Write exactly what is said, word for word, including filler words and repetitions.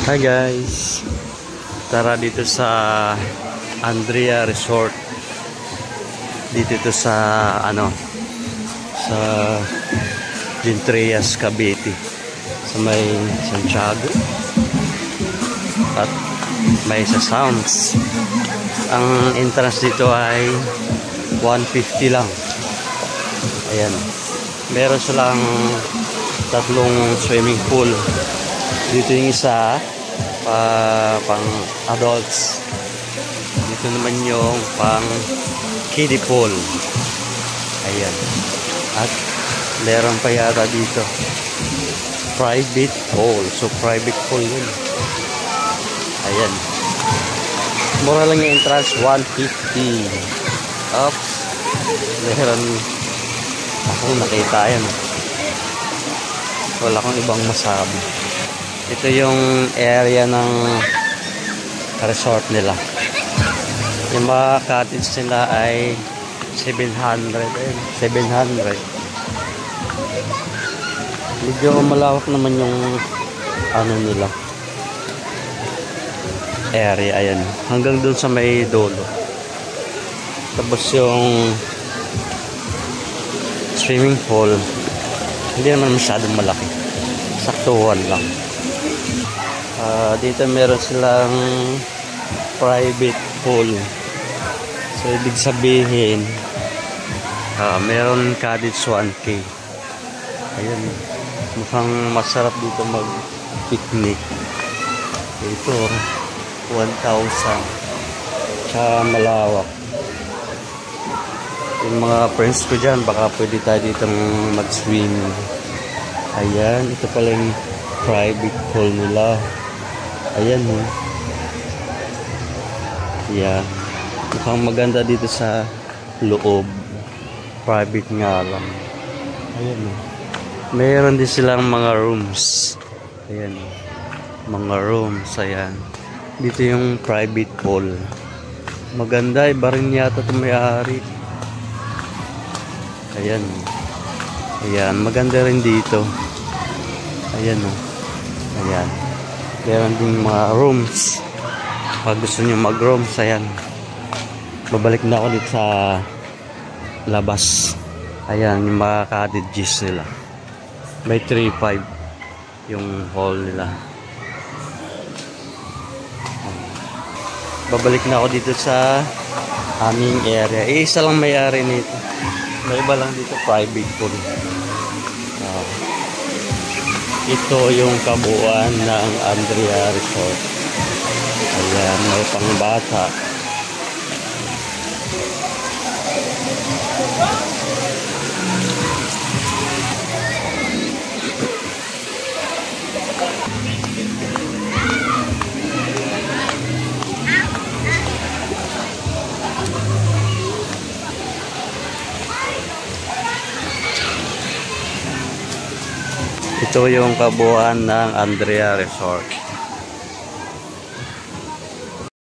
Hi guys, tara dito sa Andrea Resort. Dito to sa ano sa Dintrias, Cavite, sa may Santiago at may sa Sounds. Ang entrance dito ay one fifty lang. Ayan, meron silang tatlong swimming pool. Dito yung isa pa, pang adults. Dito naman yung pang kiddie pool. Ayan. At meron pa yata dito private pool. So private pool yun. Ayan. Mura lang yung entrance, one fifty. Oops. Meron akong nakita yan. Wala akong ibang masabi. Ito yung area ng resort nila. Yung mga cottage nila ay seven hundred. seven hundred. Medyo malawak naman yung ano nila area. Ayan. Hanggang dun sa may dulo. Tapos yung swimming pool, hindi naman masyadong malaki. Saktuhan lang. Uh, dito meron silang private pool. So ibig sabihin uh, meron cottage one K. Ayan, mukhang masarap dito mag picnic. Ito one thousand. Tsaka malawak. Yung mga friends ko dyan, baka pwede tayo dito mag swim. Ayan, ito pala yung private pool nila. Ayan mo. Yeah. Mukhang maganda dito sa loob. Private nga lang. Ayan mo. Mayroon din silang mga rooms. Ayan mo. Mga rooms. Ayan. Dito yung private pool. Maganda. Iba rin yata ito may-ari. Ayan. Ayan. Maganda rin dito. Ayan mo. Ayan. Meron din mga rooms. Pag gusto nyo mag-rooms, ayan. Babalik na ako dito sa labas. Ayan, yung mga cottages nila. May three five yung hall nila. Babalik na ako dito sa aming area. Eh, isa lang may-ari nito. May iba lang dito, private pool. Uh, Ito yung kabuuan ng Andrea Resort. Ayan, may pangbata. Ito yung kabuuan ng Andrea Resort.